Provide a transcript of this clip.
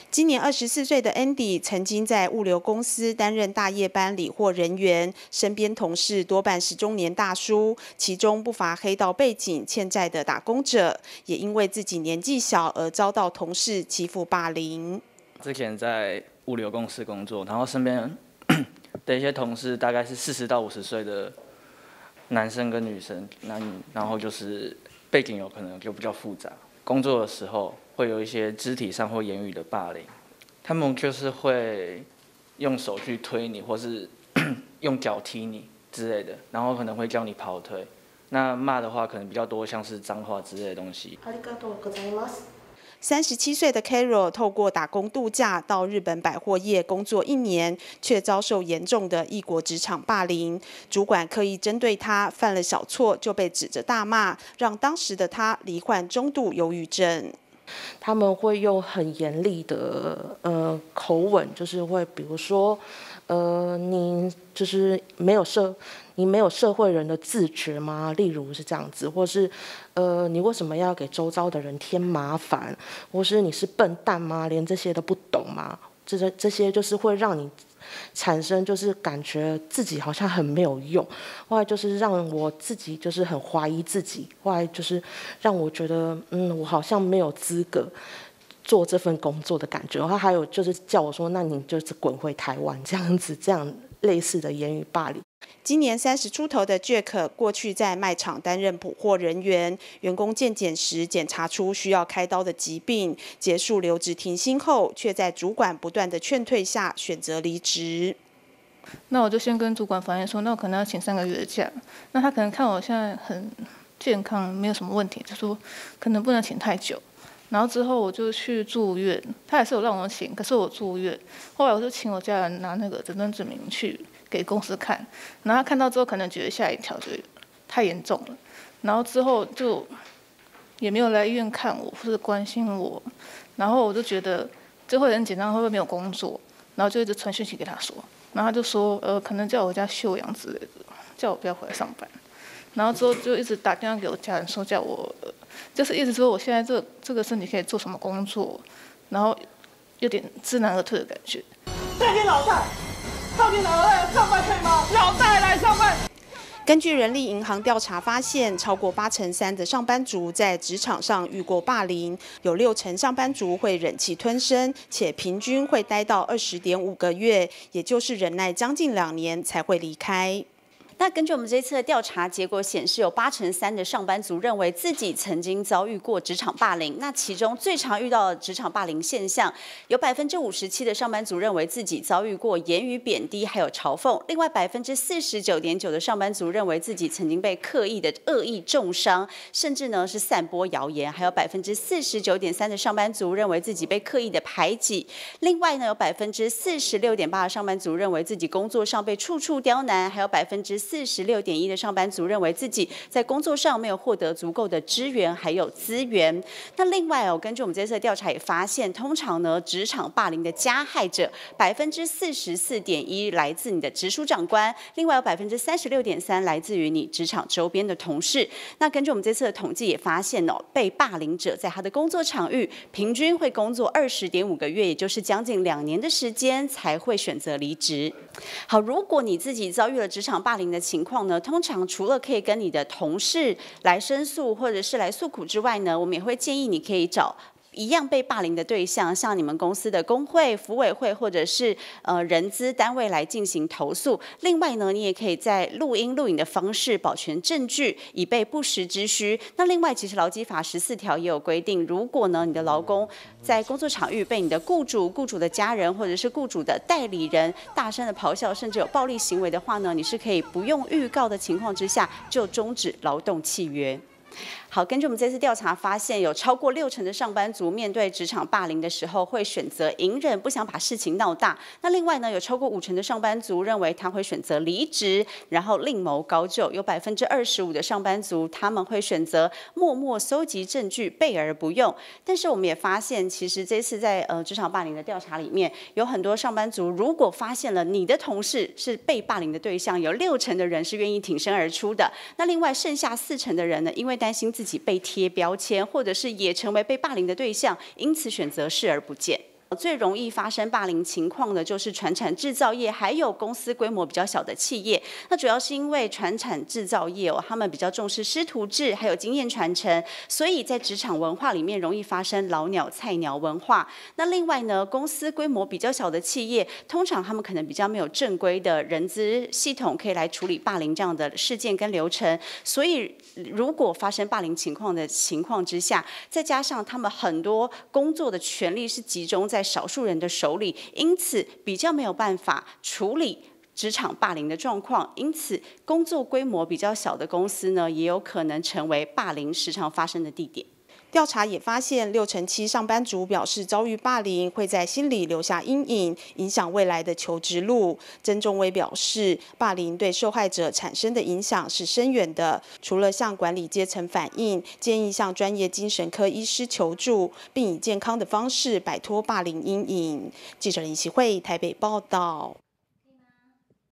今年24岁的 Andy 曾经在物流公司担任大夜班理货人员，身边同事多半是中年大叔，其中不乏黑道背景、欠债的打工者，也因为自己年纪小而遭到同事欺负霸凌。 之前在物流公司工作，然后身边的一些同事大概是40到50岁的男生跟女生，然后就是背景有可能就比较复杂，工作的时候会有一些肢体上或言语的霸凌，他们就是会用手去推你，或是用脚踢你之类的，然后可能会叫你跑腿。那骂的话可能比较多，像是脏话之类的东西。 37岁的 Carol 透过打工度假到日本百货业工作1年，却遭受严重的异国职场霸凌。主管刻意针对他，犯了小错就被指着大骂，让当时的他罹患中度忧郁症。 他们会用很严厉的口吻，就是会比如说，你就是你没有社会人的自觉吗？例如是这样子，或是你为什么要给周遭的人添麻烦？或是你是笨蛋吗？连这些都不懂吗？这些就是会让你产生就是感觉自己好像很没有用，后来就是让我自己就是很怀疑自己，后来就是让我觉得我好像没有资格做这份工作的感觉。然后还有就是叫我说，那你就是滚回台湾这样子，这样类似的言语霸凌。 今年30出头的 Jack 过去在卖场担任补货人员，员工健检时检查出需要开刀的疾病，结束留职停薪后，却在主管不断的劝退下选择离职。 那我就先跟主管反映说，那我可能要请3个月的假。那他可能看我现在很健康，没有什么问题，就说可能不能请太久。然后之后我就去住院，他还是有让我请，可是我住院。后来我就请我家人拿那个诊断证明去给公司看，然后他看到之后可能觉得吓一跳，就太严重了，然后之后就也没有来医院看我或者关心我，然后我就觉得就会很紧张，会不会没有工作，然后就一直传讯息给他说，然后他就说可能叫我家休养之类的，叫我不要回来上班，然后之后就一直打电话给我家人说叫我就是一直说我现在这个身体可以做什么工作，然后有点知难而退的感觉。 这边老大。到底老大来上班可以吗？老大来上班。 根据人力银行调查发现，超过83%的上班族在职场上遇过霸凌，有60%上班族会忍气吞声，且平均会待到20.5个月，也就是忍耐将近2年才会离开。 那根据我们这次的调查结果显示，有83%的上班族认为自己曾经遭遇过职场霸凌。那其中最常遇到的职场霸凌现象，有57%的上班族认为自己遭遇过言语贬低还有嘲讽。另外49.9%的上班族认为自己曾经被刻意的恶意重伤，甚至呢是散播谣言。还有49.3%的上班族认为自己被刻意的排挤。另外呢有46.8%的上班族认为自己工作上被处处刁难，还有46.1%的上班族认为自己在工作上没有获得足够的支援还有资源。那另外根据我们这次的调查也发现，通常呢职场霸凌的加害者44.1%来自你的直属长官，另外有36.3%来自于你职场周边的同事。那根据我们这次的统计也发现被霸凌者在他的工作场域平均会工作20.5个月，也就是将近2年的时间才会选择离职。好，如果你自己遭遇了职场霸凌的情况呢，通常除了可以跟你的同事来申诉或者是来诉苦之外呢，我们也会建议你可以找一样被霸凌的对象，像你们公司的工会、福委会或者是人资单位来进行投诉。另外呢，你也可以在录音录影的方式保全证据，以备不时之需。那另外，其实劳基法14条也有规定，如果呢你的劳工在工作场域被你的雇主、雇主的家人或者是雇主的代理人大声的咆哮，甚至有暴力行为的话呢，你是可以不用预告的情况之下就终止劳动契约。好，根据我们这次调查发现，有超过60%的上班族面对职场霸凌的时候会选择隐忍，不想把事情闹大。那另外呢，有超过50%的上班族认为他会选择离职，然后另谋高就。有25%的上班族他们会选择默默搜集证据，备而不用。但是我们也发现，其实这次在职场霸凌的调查里面，有很多上班族如果发现了你的同事是被霸凌的对象，有60%的人是愿意挺身而出的。那另外剩下40%的人呢，因为担心自己被贴标签，或者是也成为被霸凌的对象，因此选择视而不见。 最容易发生霸凌情况的就是传产制造业，还有公司规模比较小的企业。那主要是因为传产制造业他们比较重视师徒制，还有经验传承，所以在职场文化里面容易发生老鸟菜鸟文化。那另外呢，公司规模比较小的企业，通常他们可能比较没有正规的人资系统可以来处理霸凌这样的事件跟流程，所以如果发生霸凌情况之下，再加上他们很多工作的权利是集中在少数人的手里，因此比较没有办法处理职场霸凌的状况，因此工作规模比较小的公司呢，也有可能成为霸凌时常发生的地点。 调查也发现，67%上班族表示遭遇霸凌会在心里留下阴影，影响未来的求职路。曾仲威表示，霸凌对受害者产生的影响是深远的，除了向管理阶层反映，建议向专业精神科医师求助，并以健康的方式摆脱霸凌阴影。记者林希慧台北报道。